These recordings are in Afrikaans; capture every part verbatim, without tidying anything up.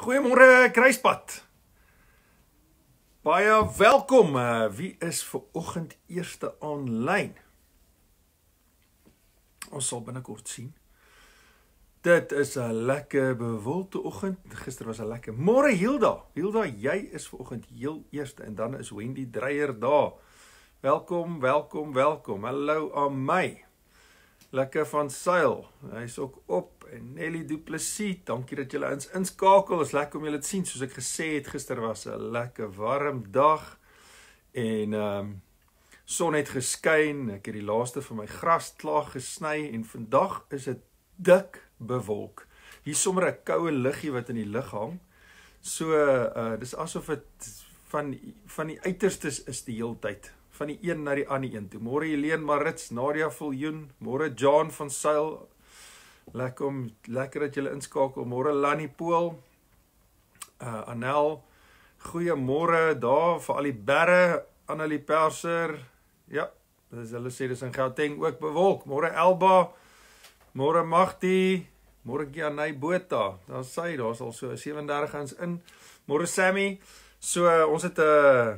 Goeiemôre Kruispad. Baie welkom. Wie is vanoggend eerste aanlyn? Ons sal binnekort sien. Dit is 'n lekker bewolkte oggend. Gister was 'n lekker. Môre Hilda. Hilda, jy is vanoggend heel eerste en dan is Wendy Dreyer daar. Welkom, welkom, welkom. Hallo aan my. Lekker van Sail. Hy's ook op en Nelly Du Plessis. Dankie dat julle ons inskakel. Is lekker om julle te sien. Soos ek gesê het, gister was 'n lekker warm dag en ehm um, son het geskyn. Ek het die laaste van my gras klaar gesny en vandag is dit dik bewolk. Hier sommer 'n koue luggie wat in die lug hang. So uh dis asof dit van van die uiterstes is die heeltyd. Van die een na die ander een toe. Môre Helene Marits, Nadia Viljoen, môre John van Sail. Lekker om lekker dat julle inskakel. Môre Lani Pool. Uh Anel. Goeiemôre daar vir al die berre, Annelie Perser. Ja, dis hulle sê dis in Gauteng ook bewolk. Môre Elba. Môre Magdi. Môre Gianay Botha. Daar sê daar's al so sewendertig ons in. Môre Sammy. So uh, ons het 'n uh,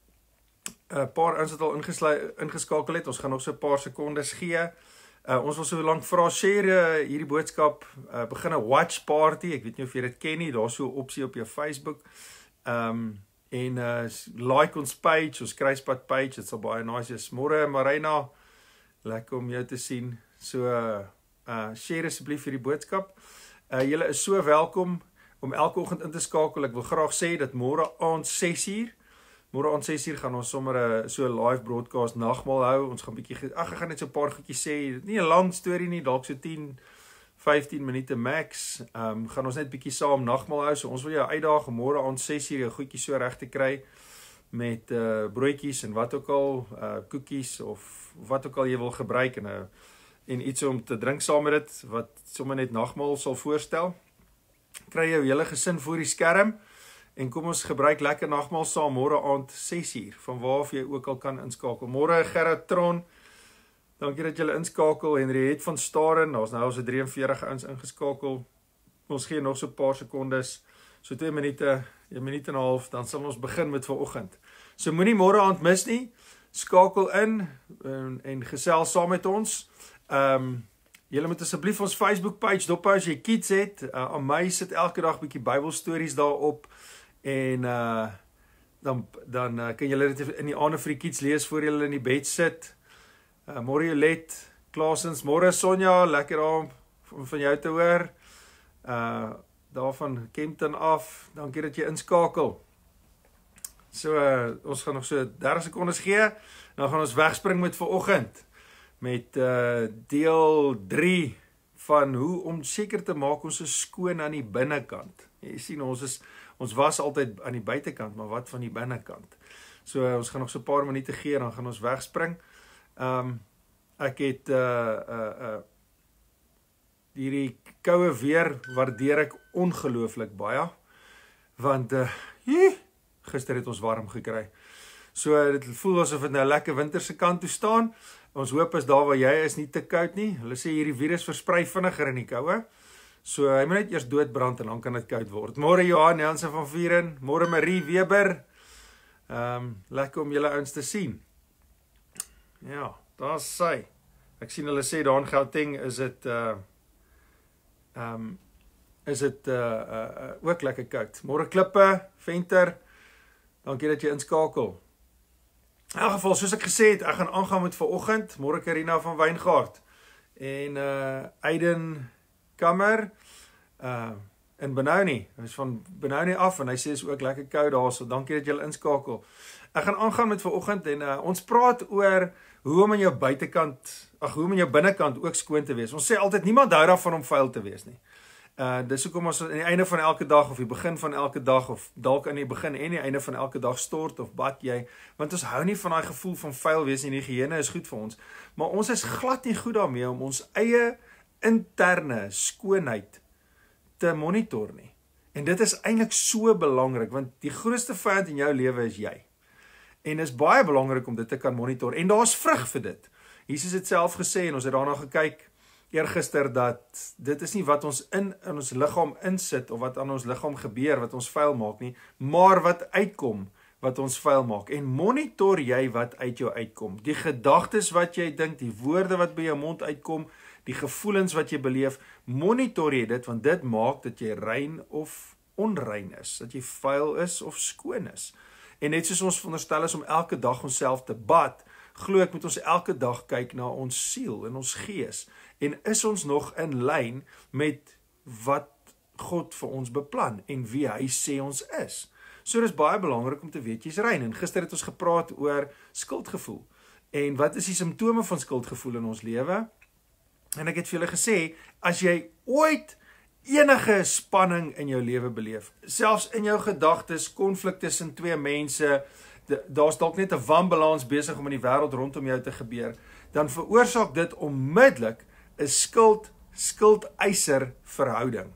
'n paar ons het al ingeskakel het. Ons gaan nog so 'n paar sekondes gee. Uh, ons wil so lank vra share uh, hierdie boodskap. Uh, begin 'n watch party. Ek weet nie of jy dit ken nie. Daar's so 'n opsie op jou Facebook. Ehm um, en uh, like ons page, ons Kruispad page. Dit sal baie nice wees. Môre Marina. Lekker om jou te sien. So uh, uh, share asseblief hierdie boodskap. Uh, julle is so welkom om elke oggend in te skakel. Ek wil graag sê dat môre aand ses uur Môre aan ses uur gaan ons sommer 'n so 'n live broadcast nagmaal hou. Ons gaan bietjie ag ek gaan net so 'n paar goedjies sê. Nie 'n lang storie nie, dalk so tien, vyftien minute max. Ehm um, gaan ons net bietjie saam nagmaal hou. So ons wil jou uitdaag om môre aan ses uur jou goedjies so reg te kry met uh broodjies en wat ook al, uh koekies of wat ook al jy wil gebruik en 'n uh, en iets om te drink saam met dit wat sommer net nagmaal sal voorstel. Kry jou hele gesin voor die skerm. En kom ons gebruik lekker nagmaal saam môre aand ses uur, van waar of jy ook al kan inskakel. Môre Gerard Tron, dankie dat julle inskakel. Henriette van Staren, daar's nou al so drieënveertig ouens ingeskakel. Ons gee nog so 'n paar sekondes, so twee minute, 'n minuut en 'n half, dan sal ons begin met vanoggend. So moenie môre aand mis nie, skakel in en, en gesels saam met ons. Ehm um, Julle moet asseblief ons Facebook page dophou as jy kids het. Uh, aan my sit elke dag bietjie Bybelstories daarop. En uh, dan, dan uh, kan julle dit in die aande vir die kids lees voor julle in die bed sit. Uh, môre Jolet, Klaasens, môre Sonja, lekker om van jou te hoor. Uh, daar van Kempton af, dankie dat jy inskakel. So, uh, ons gaan nog so dertig sekondes gee, dan gaan ons wegspring met vanoggend. Met uh, deel drie van hoe om seker te maak ons is skoon aan die binnekant. Jy sien, ons is ons was altyd aan die buitekant, maar wat van die binnekant? So uh, ons gaan nog so 'n paar minute gee, dan gaan ons wegspring. Um, ek het uh, uh, uh, hierdie koue weer waardeer ek ongelooflik baie, want uh, jee, gister het ons warm gekry. So uh, dit voel asof dit nou lekker winterse kant toe staan. Ons hoop is daar waar jy is nie te koud nie. Hulle sê hierdie virus versprei vinniger in die koue. So hy moet net eers doodbrand en dan kan dit koud word. Môre Johan Jansen van Vieren, môre Marie Weber. Ehm um, lekker om julle ouens te sien. Ja, daar's sy. Ek sien hulle sê daar in Gauteng is dit uh ehm um, is dit uh, uh, uh ook lekker koud. Môre Klippe, Venter. Dankie dat jy inskakel. In elk geval, soos ek gesê het, ek gaan aangaan met vanoggend. Môre Karina van Wyngaard en uh Aiden Kammer uh in Benoni. Hy is van Benoni af en hy sê is ook lekker koud daar, so dankie dat julle inskakel. Ek gaan aangaan met vanoggend en uh, ons praat oor hoe om in jou buitekant, ag hoe om in jou binnekant ook skoon te wees. Ons sê altyd niemand hou daarvan om vuil te wees nie. Uh dis hoekom ons aan die einde van elke dag of die begin van elke dag of dalk aan die begin en die einde van elke dag stort of bad jy, want ons hou nie van daai gevoel van vuil wees nie. Die higiëne is goed vir ons, maar ons is glad nie goed daarmee om ons eie interne skoonheid te monitor nie. En dit is eintlik so belangrik, want die grootste vyand in jou lewe is jy. En dit is baie belangrik om dit te kan monitor en daar's vrug vir dit. Jesus het self gesê en ons het daarna gekyk eergister dat dit is nie wat ons in, in ons liggaam insit, of wat aan ons liggaam gebeur, wat ons vuil maak nie, maar wat uitkom, wat ons vuil maak. En monitor jy wat uit jou uitkom. Die gedagtes wat jy dink, die woorde wat by jou mond uitkom, die gevoelens wat jy beleef, monitor jy dit, want dit maak dat jy rein of onrein is, dat jy vuil is of skoon is. En net soos ons veronderstel is om elke dag onsself te bad, glo ek moet ons elke dag kyk na ons siel en ons gees, en is ons nog in lyn met wat God vir ons beplan, en wie hy sê ons is. So dit is baie belangrik om te weet jy's rein, en gister het ons gepraat oor skuldgevoel, en wat is die simptome van skuldgevoel in ons lewe? En ek het vir julle gesê, as jy ooit enige spanning in jou lewe beleef, selfs in jou gedagtes, konflik tussen twee mense, daar's dalk net 'n wanbalans besig om in die wêreld rondom jou te gebeur, dan veroorsaak dit onmiddellik 'n skuld, skuldeiser verhouding.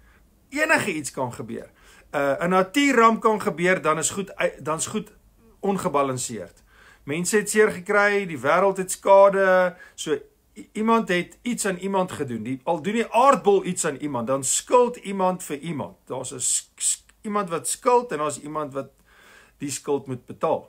Enige iets kan gebeur. Uh, 'n natuurramp kan gebeur, dan is goed, dan is goed ongebalanseerd. Mense het seer gekry, die wêreld het skade, so iemand het iets aan iemand gedoen, die, al doen die aardbol iets aan iemand, dan skuld iemand vir iemand. Daar's 'n iemand wat skuld, en daar's iemand wat die skuld moet betaal.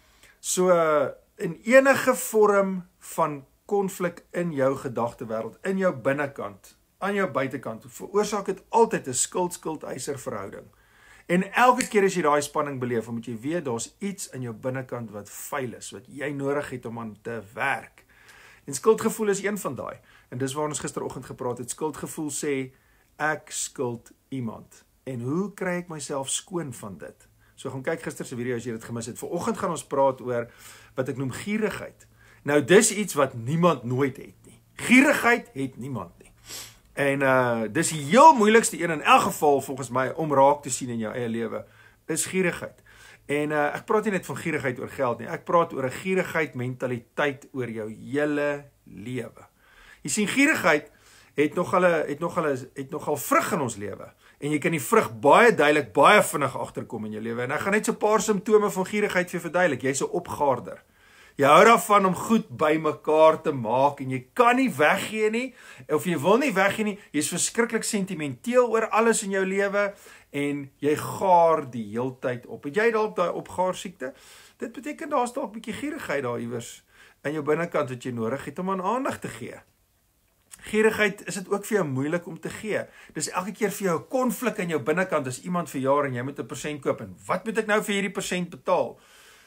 So, in enige vorm van konflik in jou gedagtewêreld, in jou binnekant, aan jou buitekant, veroorsaak dit altyd 'n skuld-skuldeiser verhouding. En elke keer as jy daai spanning beleef, moet jy weet, daar's iets in jou binnekant wat vuil is, wat jy nodig het om aan te werk. En skuldgevoel is een van daai. En dis waar ons gisteroggend gepraat het. Skuldgevoel sê, ek skuld iemand. En hoe kry ek myself skoon van dit? So gaan kyk gister se video as jy dit gemis het. Vanoggend gaan ons praat oor wat ek noem gierigheid. Nou dis iets wat niemand nooit het nie. Gierigheid het niemand nie. En uh, dis die heel moeilikste een in elk geval volgens my om raak te sien in jou eie lewe, is gierigheid. En uh, ek praat nie net van gierigheid oor geld nie, ek praat oor 'n gierigheid mentaliteit oor jou hele lewe. Jy sien, gierigheid het nogal het nogal het nogal vrug in ons lewe. En jy kan die vrug baie duidelik baie vinnig agterkom in jou lewe. En ek gaan net so 'n paar simptome van gierigheid vir jou verduidelik. Jy's 'n opgaarder. Jy hou daarvan om goed bymekaar te maak en jy kan nie weggee nie, of jy wil nie weggee nie, jy's verskriklik sentimenteel oor alles in jou lewe en jy gaar die heeltyd op. Het jy dalk daai opgaar siekte? Dit beteken daar's dalk 'n bietjie gierigheid daar iewers in jou binnekant wat jy nodig het om aan aandag te gee. Gierigheid is dit ook vir jou moeilik om te gee. Dis elke keer vir jou 'n konflik in jou binnekant as iemand verjaar en jy moet 'n persent koop en wat moet ek nou vir hierdie persent betaal?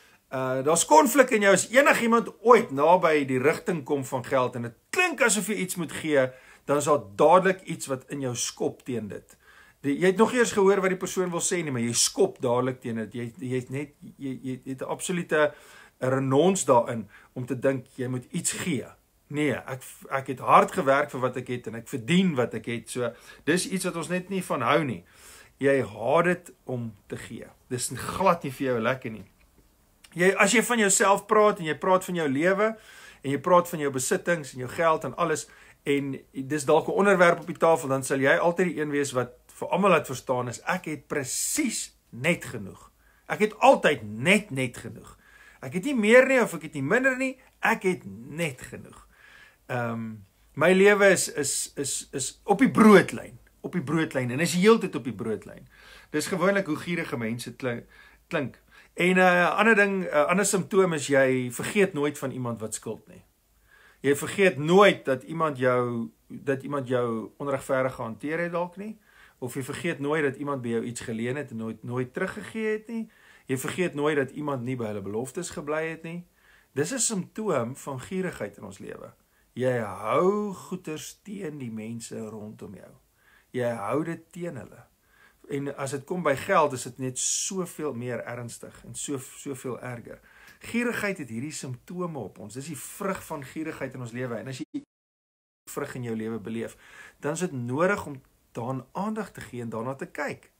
Uh, daar's konflik in jou as enigiemand ooit naby die rigting kom van geld en dit klink asof jy iets moet gee, dan is daar dadelik iets wat in jou skop teen dit. Die, jy het nog eers gehoor wat die persoon wil sê nie, maar jy skop dadelik teen dit. Jy, jy het net jy, jy het 'n absolute renons daarin om te dink jy moet iets gee. Nee, ek ek het hard gewerk vir wat ek het en ek verdien wat ek het. So dis iets wat ons net nie van hou nie. Jy haat dit om te gee. Dis glad nie vir jou lekker nie. Jy, as jy van jouself praat en jy praat van jou lewe en jy praat van jou besittings en jou geld en alles en dis dalk 'n onderwerp op die tafel, dan sal jy altyd die een wees wat vir almal laat verstaan is ek het presies net genoeg. Ek het altyd net net genoeg. Ek het nie meer nie of ek het nie minder nie, ek het net genoeg. Ehm um, my lewe is is is is op die broodlyn, op die broodlyn en is heeltyd op die broodlyn. Dis gewoonlik hoe gierige mense klink. En 'n uh, ander ding, 'n uh, ander simptoom is jy vergeet nooit van iemand wat skuld nie. Jy vergeet nooit dat iemand jou dat iemand jou onregverdig gehanteer het dalk nie, of jy vergeet nooit dat iemand by jou iets geleen het en nooit nooit teruggegee het nie. Jy vergeet nooit dat iemand nie by hulle beloftes gebly het nie. Dis 'n simptoom van gierigheid in ons lewe. Jy hou goeders teen die mense rondom jou. Jy hou dit teen hulle. En as dit kom by geld, is dit net soveel meer ernstig en so soveel erger. Gierigheid het hierdie simptome op ons. Dis die vrug van gierigheid in ons lewe. En as jy vrug in jou lewe beleef, dan is dit nodig om daaraan aandag te gee en daarna te kyk.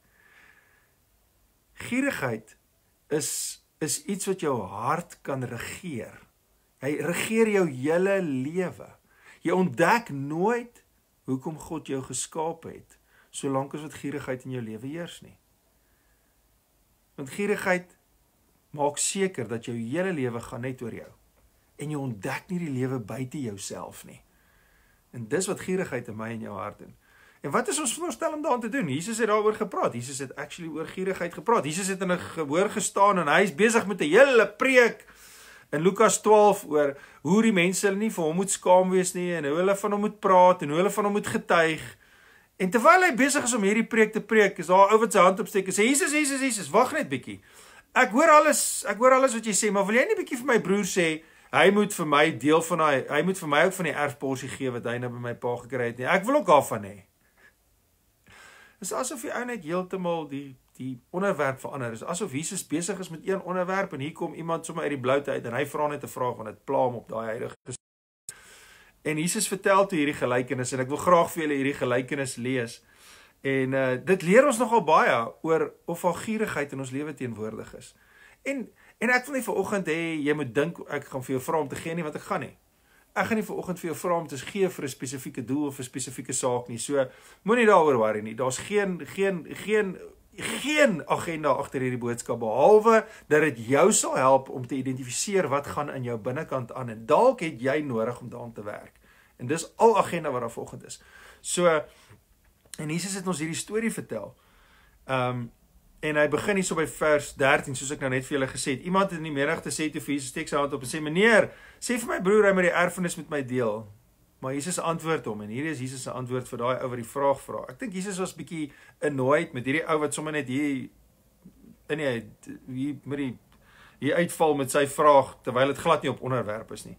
Gierigheid is is iets wat jou hart kan regeer. Hy regeer jou hele lewe. Jy ontdek nooit hoekom God jou geskaap het, solank as wat gierigheid in jou lewe heers nie. Want gierigheid maak seker dat jou hele lewe gaan net oor jou. En jy ontdek nie die lewe buite jouself nie. En dis wat gierigheid in my en jou hart doen. En wat is ons voorstel om daaraan te doen? Jesus het daaroor gepraat. Jesus het actually oor gierigheid gepraat. Jesus het in 'n gehoor gestaan en hy is besig met 'n hele preek in Lukas twaalf oor hoe die mense hulle nie vir hom moet skaam wees nie en hoe hulle van hom moet praat en hoe hulle van hom moet getuig. En terwyl hy besig is om hierdie preek te preek, is daar 'n ou wat sy hand opsteek en sê: "Jesus, Jesus, Jesus, wag net bietjie. Ek hoor alles, ek hoor alles wat jy sê, maar wil jy nie bietjie vir my broer sê hy moet vir my deel van daai hy moet vir my ook van die erfporsie gee wat hy nou by my pa gekry het nie. Ek wil ook daarvan hê." Dis asof die ou net heeltemal die die onderwerp verander. Dis asof Jesus besig is met een onderwerp en hier kom iemand sommer uit die bloute uit en hy vra net 'n vraag want dit pla hom op daai huidige. En Jesus vertel toe hierdie gelykenis en ek wil graag vir julle hierdie gelykenis lees. En uh, dit leer ons nogal baie oor of al gierigheid in ons lewe teenwoordig is. En en ek wil nie vanoggend hê jy moet dink ek gaan vir jou vra om te gee nie, want ek gaan nie. Ek gaan nie vanoggend vir jou vra om te gee vir 'n spesifieke doel of 'n spesifieke saak nie. So moenie daaroor worry nie. Daar's geen geen geen geen agenda agter hierdie boodskap behalwe dat dit jou sal help om te identifiseer wat gaan in jou binnekant aan en dalk het jy nodig om daaraan te werk. En dis al agenda wat daar vanoggend is. So en Jesus het ons hierdie storie vertel. Um En hy begin hier so by vers dertien, soos ek nou net vir julle gesê het. Iemand in die menigte sê toe vir Jesus, steek sy hand op en sê: "Meneer, sê vir my broer hy moet die erfenis met my deel." Maar Jesus antwoord hom en hierdie is Jesus se antwoord vir daai ou wat die vraag vra. Ek dink Jesus was bietjie annoyed met hierdie ou wat sommer net hier in die hier met die hier uitval met sy vraag terwyl dit glad nie op onderwerp is nie.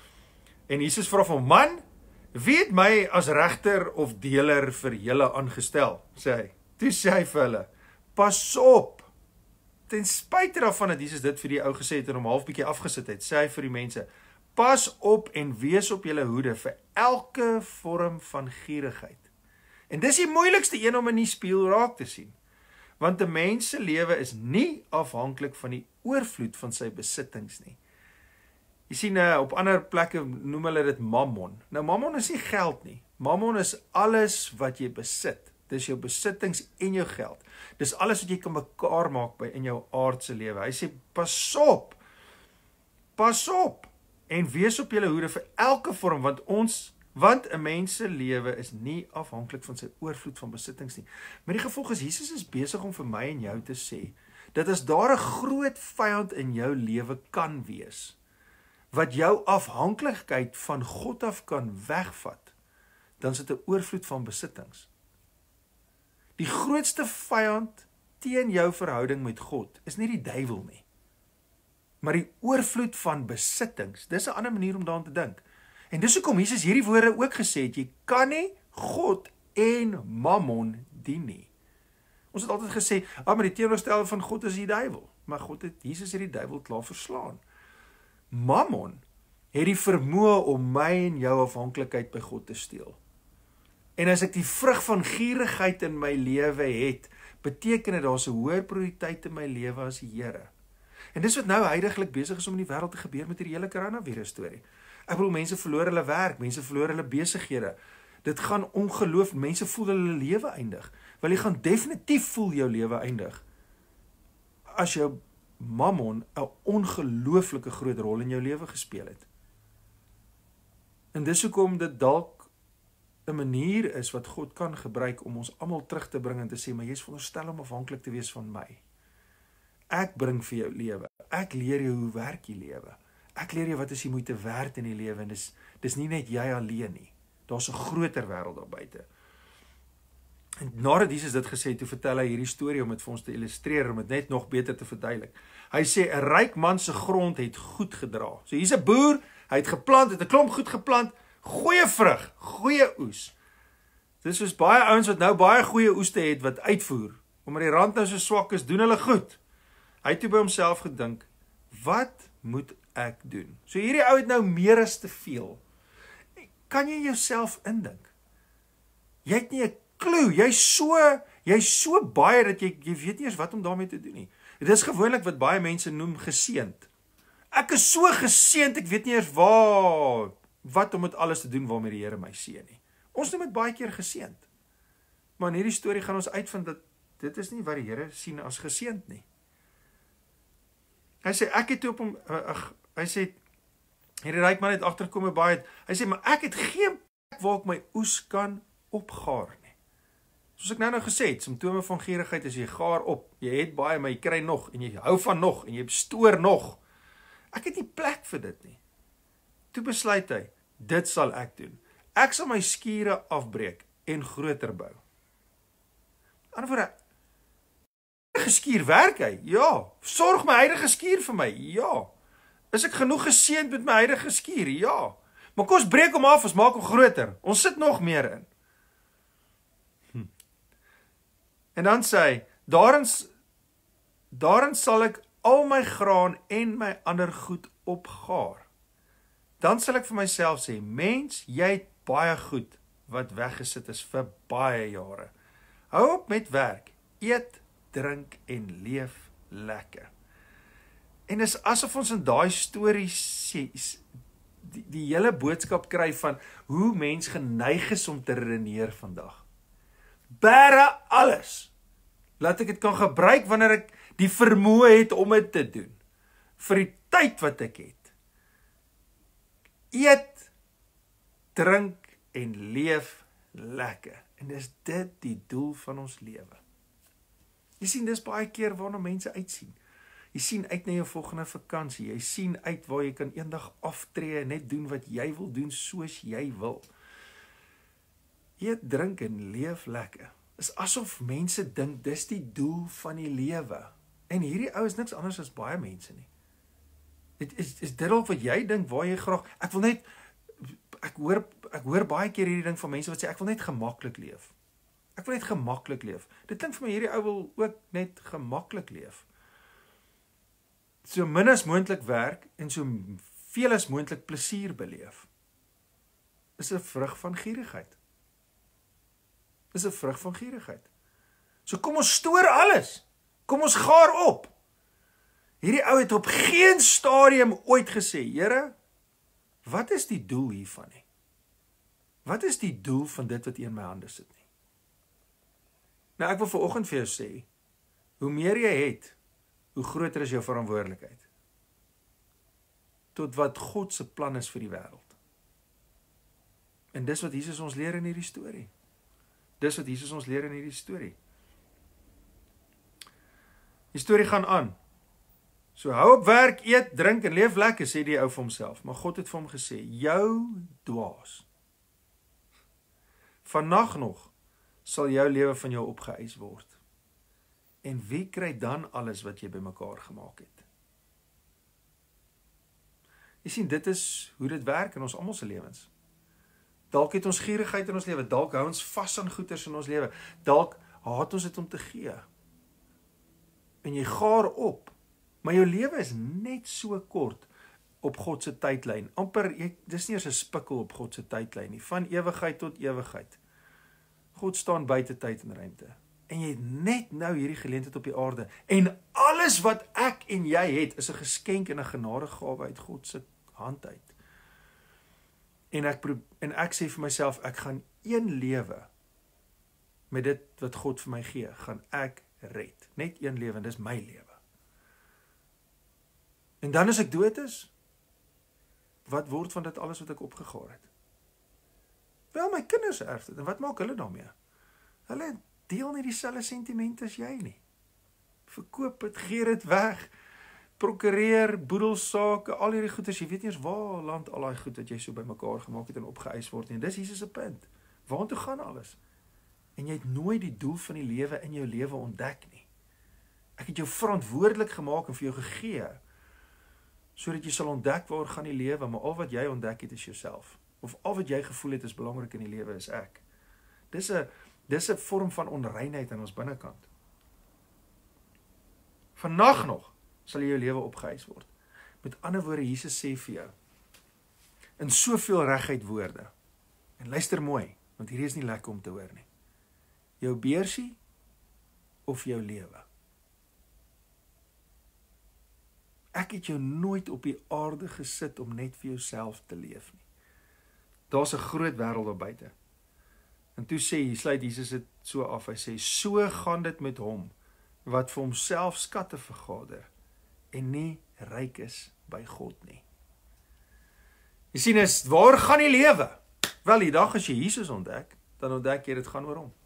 En Jesus vra van hom: "Man, wie het my as regter of deler vir julle aangestel?" sê hy. Toe sê hy vir hulle: "Pas op." Ten spyte daarvan dat Jesus dit vir die ou gesê het en hom half bietjie afgesit het, sê hy vir die mense: "Pas op en wees op julle hoede vir elke vorm van gierigheid." En dis die moeilikste een om in die spieël raak te sien. Want 'n mens se lewe is nie afhanklik van die oorvloed van sy besittings nie. Jy sien, op ander plekke noem hulle dit mammon. Nou, mammon is nie geld nie. Mammon is alles wat jy besit. Dis jou besittings en jou geld. Dis alles wat jy kan mekaar maak by in jou aardse lewe. Hy sê, pas op, pas op, en wees op julle hoede vir elke vorm, want ons, want 'n mens se lewe is nie afhanklik van sy oorvloed van besittings nie. Maar die gevolg is, Jesus is besig om vir my en jou te sê, dat as daar 'n groot vyand in jou lewe kan wees, wat jou afhanklikheid van God af kan wegvat, dan is dit 'n oorvloed van besittings. Die grootste vyand teen jou verhouding met God is nie die duiwel nie, maar die oorvloed van besittings. Dis 'n ander manier om daaraan te dink. En dis hoekom Jesus hierdie woorde ook gesê het, jy kan nie God en mammon dien nie. Ons het altyd gesê, ah, maar die teenoorstelling van God is die duiwel. Maar God het, Jesus het die duiwel klaar verslaan. Mammon het die vermoë om my en jou afhanklikheid by God te steel. En as ek die vrug van gierigheid in my lewe het, beteken dit daar's 'n hoër prioriteit in my lewe as die Here. En dis wat nou heidaglik besig is om in die wêreld te gebeur met hierdie hele coronavirus storie. Ek bedoel, mense verloor hulle werk, mense verloor hulle besighede. Dit gaan ongeloof, mense voel hulle lewe eindig. Wel, jy gaan definitief voel jou lewe eindig as jou mammon 'n ongelooflike groot rol in jou lewe gespeel het. En dis hoekom dit dalk 'n manier is wat God kan gebruik om ons almal terug te bring en te sê, maar jy is veronderstel om afhanklik te wees van my. Ek bring vir jou lewe. Ek leer jou hoe werk die lewe. Ek leer jou wat is die moeite werd in die lewe en dis dis nie net jy alleen nie. Daar's 'n groter wêreld daar buite. En nadat Jesus dit gesê het, toe vertel hy hierdie storie om dit vir ons te illustreer, om dit net nog beter te verduidelik. Hy sê 'n ryk man se grond het goed gedra. So hier's 'n boer, hy het geplant, het 'n klomp goed geplant, goeie vrug, goeie oes. Dis soos baie ouens wat nou baie goeie oeste het wat uitvoer, omdat die rand nou so swak is, doen hulle goed. Hy het toe by homself gedink, wat moet ek doen? So hierdie ou het nou meer as te veel. Kan jy jouself indink? Jy het nie 'n klou, jy's so, jy's so baie dat jy, jy weet nie eens wat om daarmee te doen nie. Dit is gewoonlik wat baie mense noem geseënd. Ek is so geseënd, ek weet nie eens waar, wat om met alles te doen waarmee die Here my seën nie. Ons noem dit baie keer geseënd. Maar in hierdie storie gaan ons uitvind dat dit is nie wat die Here sien as geseënd nie. Hy sê, ek het toe op hom, uh, uh, hy sê, hierdie ryk man het agtergekom baie, hy sê, maar ek het geen waar ek my oes kan opgaar nie. Soos ek nou nou gesê het, simptome van gierigheid is jy gaar op, jy het baie, maar jy kry nog, en jy hou van nog, en jy stoor nog. Ek het nie plek vir dit nie. Toe besluit hy, dit sal ek doen. Ek sal my skure afbreek en groter bou. Antwoorde, huidige skuur werk hy? Ja. Sorg my huidige skuur vir my? Ja. Is ek genoeg geseënd met my huidige skuur? Ja. Maar kom ons breek hom af, ons maak hom groter. Ons sit nog meer in. Hm. En dan sê hy, daarin, daarin sal ek al my graan en my ander goed opgaar. Dan sal ek vir myself sê, mens, jy het baie goed wat weggesit is vir baie jare. Hou op met werk, eet, drink en leef lekker. En is asof ons in daai storie sê, die, die hele boodskap kry van hoe mens geneig is om te redeneer vandag. Bære alles, laat ek dit kan gebruik wanneer ek die vermoë het om dit te doen, vir die tyd wat ek het. Eet, drink en leef lekker. En is dit die doel van ons lewe. Jy sien, dis baie keer waarna mense uitsien. Jy sien uit na jou volgende vakansie, jy sien uit waar jy kan eendag aftree en net doen wat jy wil doen soos jy wil. Eet, drink en leef lekker. Is asof mense dink, dis die doel van die lewe. En hierdie ou is niks anders as baie mense nie. Het, is, is dit al wat jy dink, waar jy graag, ek wil net, ek hoor, ek hoor baie keer hierdie ding van mense wat sê, ek wil net gemaklik leef. Ek wil net gemaklik leef. Dit klink vir my, hierdie ou wil ook net gemaklik leef. So min as moontlik werk en so veel as moontlik plesier beleef. Is 'n vrug van gierigheid. Is 'n vrug van gierigheid. So kom ons stoor alles. Kom ons gaar op. Hierdie ou het op geen stadium ooit gesê, Here, wat is die doel hiervan nie? Wat is die doel van dit wat in my hande sit nie? Nou ek wil vanoggend vir jou sê, hoe meer jy het, hoe groter is jou verantwoordelikheid. Tot wat God se plan is vir die wêreld. En dis wat Jesus ons leer in hierdie storie. Dis wat Jesus ons leer in hierdie storie. Die storie gaan aan. So hou op werk, eet, drink en leef lekker, sê die ou vir homself. Maar God het vir hom gesê, jou dwaas. Vannag nog sal jou lewe van jou opgeëis word. En wie kry dan alles wat jy bymekaar gemaak het? Jy sien, dit is hoe dit werk in ons almal se lewens. Dalk het ons gierigheid in ons lewe, dalk hou ons vas aan goeders in ons lewe, dalk haat ons dit om te gee. En jy gaar op, maar jou lewe is net so kort op God se tydlyn. Amper, jy, dis nie eers 'n spikkel op God se tydlyn nie, van ewigheid tot ewigheid. God staan buite tyd en ruimte. En jy het net nou hierdie geleentheid op die aarde. En alles wat ek en jy het, is 'n geskenk en 'n genadegawe uit God se hand uit. En ek, en ek sê vir myself, ek gaan een lewe, met dit wat God vir my gee, gaan ek red. Net een lewe, en dis my lewe. En dan as ek dood is, wat word van dit alles wat ek opgegaar het? Wel, my kinders erf dit, en wat maak hulle daarmee? Hulle deel nie dieselfde sentiment as jy nie. Verkoop het, gee dit weg, prokureer, boedelsake, al hierdie goeders, jy weet nie eens waar land al die goed wat jy so bymekaar gemaak het en opgeëis word nie. En dis Jesus se punt. Waartoe gaan alles? En jy het nooit die doel van die lewe in jou lewe ontdek nie. Ek het jou verantwoordelik gemaak en vir jou gegee, sodat jy sal ontdek waar gaan die lewe, maar al wat jy ontdek het is jouself. Of al wat jy gevoel het is belangrik in die lewe is ek. Dis 'n dis 'n vorm van onreinheid in ons binnekant. Vannag nog sal jy jou lewe opgeëis word. Met ander woorde, Jesus sê vir jou, in soveel reguit woorde, en luister mooi, want hierdie is nie lekker om te hoor nie, jou beursie of jou lewe. Ek het jou nooit op die aarde gesit om net vir jouself te leef nie. Daar's 'n groot wêreld daar buite. En toe sê hy, sluit Jesus dit so af, hy sê, so gaan dit met hom, wat vir homself skatte vergader, en nie ryk is by God nie. Jy sien, is, waar gaan die lewe? Wel, die dag as jy Jesus ontdek, dan ontdek jy dit gaan oor hom.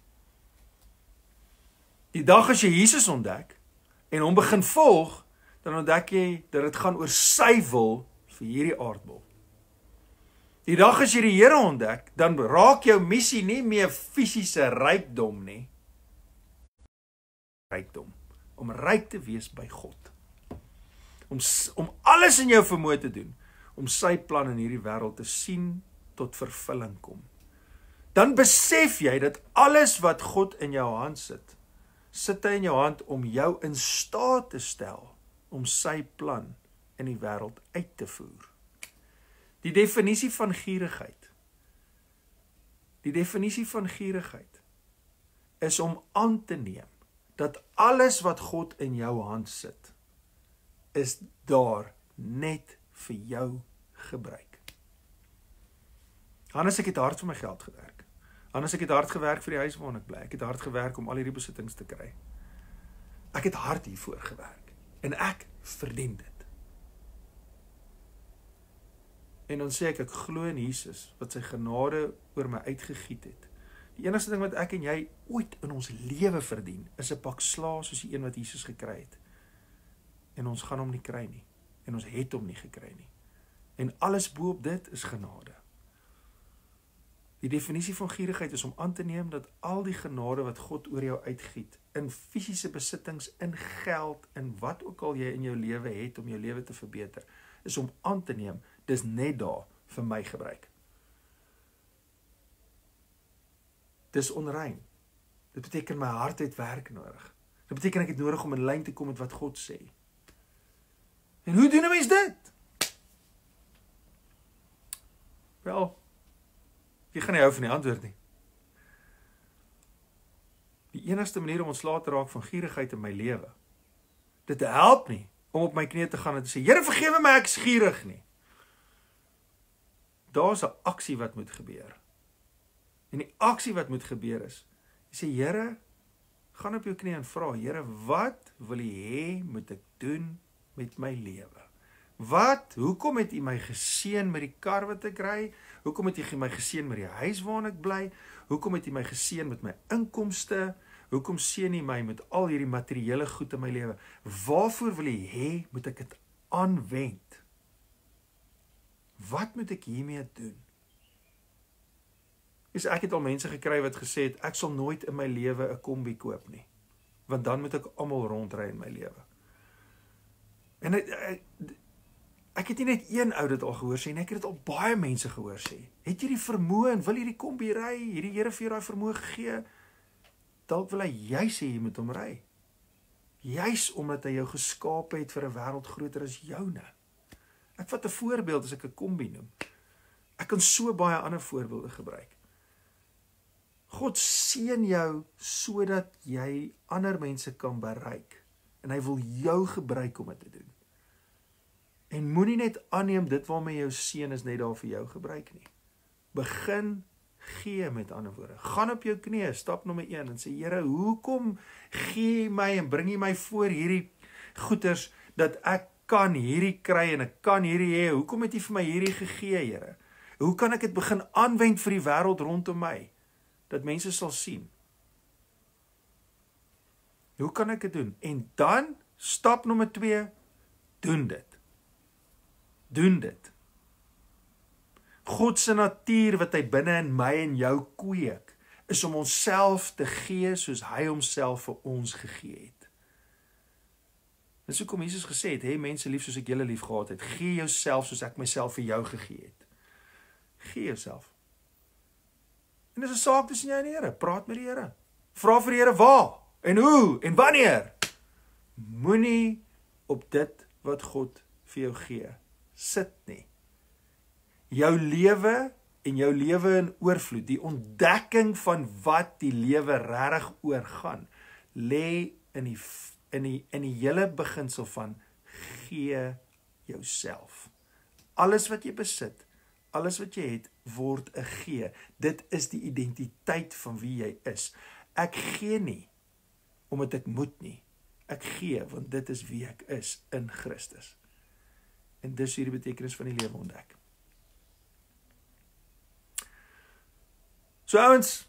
Die dag as jy Jesus ontdek, en hom begin volg, dan ontdek jy dat dit gaan oor sy wil vir hierdie aardbol. Die dag as jy die Here ontdek, dan raak jou missie nie meer fisiese rykdom nie. Rykdom. Om ryk te wees by God. Om, om alles in jou vermoë te doen, om sy plan in hierdie wêreld te sien tot vervulling kom. Dan besef jy dat alles wat God in jou hand sit, sit hy in jou hand om jou in staat te stel om sy plan in die wêreld uit te voer. Die definisie van gierigheid. Die definisie van gierigheid is om aan te neem dat alles wat God in jou hand sit, is daar net vir jou gebruik. Hannes, ek het hard vir my geld gewerk. Hannes, ek het hard gewerk vir die huis waarin ek bly. Ek het hard gewerk om al hierdie besittings te kry. Ek het hard hiervoor gewerk. En ek verdien dit. En dan sê ek, ek glo in Jesus, wat sy genade oor my uitgegiet het. Die enigste ding wat ek en jy ooit in ons lewe verdien, is 'n pak sla soos die een wat Jesus gekry het. En ons gaan hom nie kry nie. En ons het hom nie gekry nie. En alles bo op dit is genade. Die definisie van gierigheid is om aan te neem dat al die genade wat God oor jou uitgiet, in fisiese besittings, in geld, in wat ook al jy in jou lewe het om jou lewe te verbeter, is om aan te neem, dis net daar vir my gebruik. Dis onrein. Dit beteken my hart het werk nodig. Dit beteken ek het nodig om in lyn te kom met wat God sê. En hoe doen 'n mens dit? Wel, jy gaan nie hou van die antwoord nie. Die enigste manier om ontslae te raak van gierigheid in my lewe, dit help nie om op my knieë te gaan en te sê, Here vergewe my, ek is gierig nie. Daar's 'n aksie wat moet gebeur. En die aksie wat moet gebeur is, jy sê, Here, gaan op jou knie en vra, Here, wat wil U hê moet ek doen met my lewe? Wat, hoekom het U my geseën met die kar wat ek ry? Hoekom het U my geseën met die huis waarin ek bly? Hoekom het U my geseën met my inkomste? Hoekom seën U my met al hierdie materiële goed in my lewe? Waarvoor wil U hê moet ek dit aanwend? Wat moet ek hiermee doen? Is ek het al mense gekry wat gesê het, ek sal nooit in my lewe 'n kombi koop nie, want dan moet ek almal rondry in my lewe. En ek, ek, ek het nie net een ou dit al gehoor sê, en ek het dit al baie mense gehoor sê. Het jy die vermoë en wil jy die kombi ry? Hierdie Here vir jou daai vermoë gegee? Dalk wil hy juis sê jy moet hom ry. Juis omdat hy jou geskape het vir 'n wêreld groter as joune. Ek vat 'n voorbeeld as ek 'n kombi noem. Ek kan so baie ander voorbeelde gebruik. God seën jou sodat jy ander mense kan bereik. En hy wil jou gebruik om dit te doen. En moenie net aanneem dit waarmee jou seën is net daar vir jou gebruik nie. Begin gee, met ander woorde. Gaan op jou knieë, stap nommer een en sê, Here, hoekom gee jy my en bring jy my voor hierdie goeders dat ek kan hierdie kry en ek kan hierdie hê? Hoekom het jy vir my hierdie gegee, Here? Hoe kan ek dit begin aanwend vir die wêreld rondom my? Dat mense sal sien. Hoe kan ek dit doen? En dan, stap nommer twee, doen dit. Doen dit. God se natuur wat hy binne in my en jou kweek, is om onsself te gee soos hy homself vir ons gegee het. Dis hoekom Jesus gesê het, hê mense lief soos ek julle lief gehad het. Gee jouself soos ek myself vir jou gegee het. Gee jouself. En dis 'n saak tussen jy en die Here. Praat met die Here. Vra vir die Here waar en hoe en wanneer. Moenie op dit wat God vir jou gee sit nie. Jou lewe en jou lewe in oorvloed, die ontdekking van wat die lewe regtig oorgaan, lê in die in die in die hele beginsel van gee jouself. Alles wat jy besit, alles wat jy het, word 'n gee. Dit is die identiteit van wie jy is. Ek gee nie omdat ek moet nie. Ek gee want dit is wie ek is in Christus. En dis hierdie betekenis van die lewe ontdek. So ouens,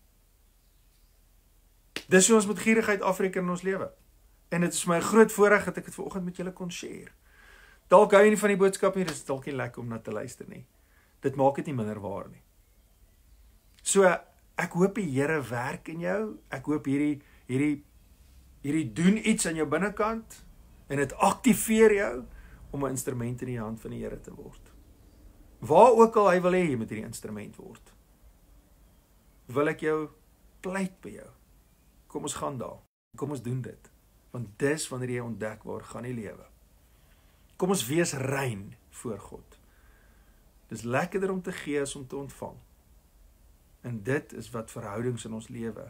dis hoe ons met gierigheid afreken in ons lewe. En dit is my groot voorreg dat ek het vanoggend met julle kon share. Dalk hou jy nie van die boodskap nie, dit is dalk nie lekker om na te luister nie. Dit maak dit nie minder waar nie. So, ek hoop die Here werk in jou, ek hoop hierdie, hierdie, hierdie doen iets aan jou binnekant, en het aktiveer jou, om 'n instrument in die hand van die Here te word. Waar ook al hy wil hê jy moet hierdie instrument word, wil ek jou pleit by jou. Kom ons gaan daar, kom ons doen dit, want dis wanneer jy ontdek waar gaan die lewe. Kom ons wees rein voor God. Dis lekkerder om te gee as om te ontvang. En dit is wat verhoudings in ons lewe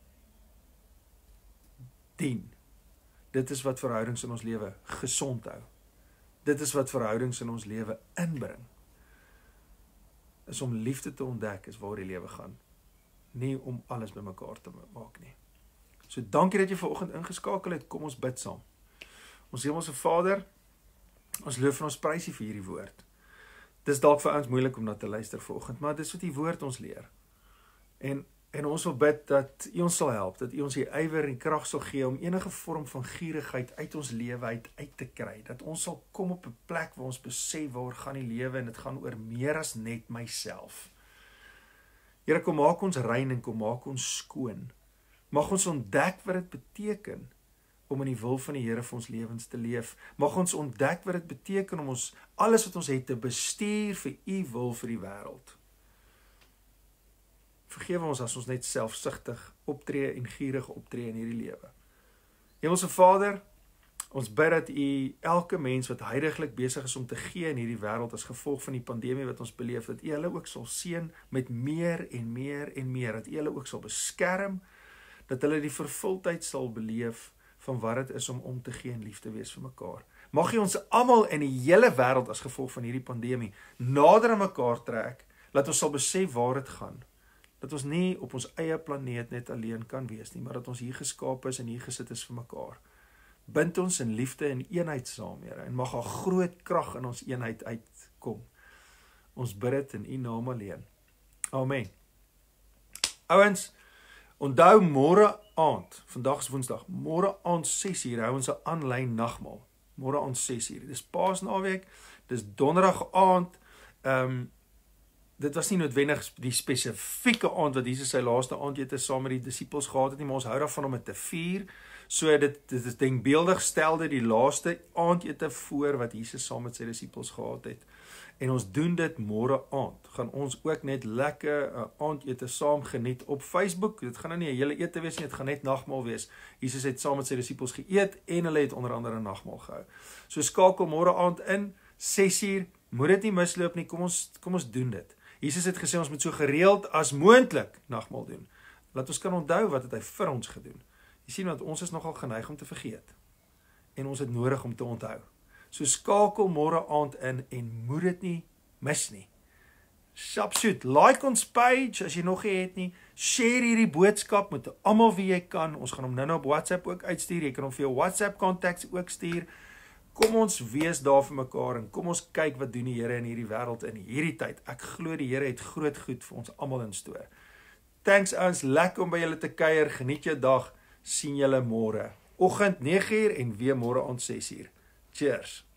dien. Dit is wat verhoudings in ons lewe gesond hou. Dit is wat verhoudings in ons lewe inbring. Is om liefde te ontdek is waar die lewe gaan. Nie om alles bymekaar te maak nie. So dankie dat jy vanoggend ingeskakel het. Kom ons bid saam. Ons Hemelse Vader, ons loof en ons prys U vir hierdie woord. Dis dalk vir ons moeilik om na te luister vanoggend, maar dis wat die woord ons leer. En, en ons wil bid dat U ons sal help, dat U ons die ywer en krag sal gee om enige vorm van gierigheid uit ons lewe uit, uit te kry. Dat ons sal kom op 'n plek waar ons besef waar gaan die lewe en dit gaan oor meer as net myself. Here, kom maak ons rein en kom maak ons skoon. Mag ons ontdek wat dit beteken om in die wil van die Here vir ons lewens te leef. Mag ons ontdek wat dit beteken om ons alles wat ons het te bestuur vir U wil vir die wêreld. Vergewe ons as ons net selfsugtig optree en gierig optree in hierdie lewe. Hemelse Vader, ons bid dat U elke mens wat huidiglik besig is om te gee in hierdie wêreld as gevolg van die pandemie wat ons beleef, dat U hulle ook sal seën met meer en meer en meer, dat U hulle ook sal beskerm, dat hulle die vervuldheid sal beleef van wat dit is om om te gee en lief te wees vir mekaar. Mag U ons almal in die hele wêreld as gevolg van hierdie pandemie nader aan mekaar trek, dat ons sal besef waar dit gaan. Dat ons nie op ons eie planeet net alleen kan wees nie, maar dat ons hier geskaap is en hier gesit is vir mekaar. Bind ons in liefde en eenheid saam, Here, en mag 'n groot krag in ons eenheid uitkom. Ons bid dit in U naam alleen. Amen. Ouens, onthou môre aand, vandag is Woensdag, môre aand ses uur hou ons 'n aanlyn nagmaal. Môre aand ses uur. Dis Paasnaweek, dis donderdag aand. Ehm um, dit was nie noodwendig die spesifieke aand wat Jesus sy laaste aandete saam met die disippels gehad het nie, maar ons hou daarvan om dit te vier. So dit dit is denkbeeldig stel dit die laaste aandete voor wat Jesus saam met sy disippels gehad het. En ons doen dit môre aand. Gaan ons ook net lekker uh, aandete saam geniet op Facebook. Dit gaan nou nie 'n hele ete wees nie, dit gaan net nagmaal wees. Jesus het saam met sy disippels geëet en hulle het onder andere 'n nagmaal gehou. So skakel môre aand in ses uur. Moet dit nie misloop nie. Kom ons kom ons doen dit. Jesus het gesê ons moet so gereeld as moontlik nagmaal doen. Laat ons kan onthou wat het hy vir ons gedoen. Jy sien, want ons is nogal geneig om te vergeet. En ons het nodig om te onthou. So skakel môre aand in en moet dit nie mis nie. Subsoet, like ons page as jy nog nie het nie. Share hierdie boodskap met almal wie jy kan. Ons gaan hom nou op WhatsApp ook uitstuur. Jy kan hom vir jou WhatsApp contacts ook stuur. Kom ons wees daar vir mekaar en kom ons kyk wat doen die Here in hierdie wêreld in hierdie tyd. Ek glo die Here het groot goed vir ons almal in store. Thanks ouens, lekker om by julle te kuier. Geniet jou dag. Sien julle môre. Oggend nege uur en weer môre aand ses uur. Cheers.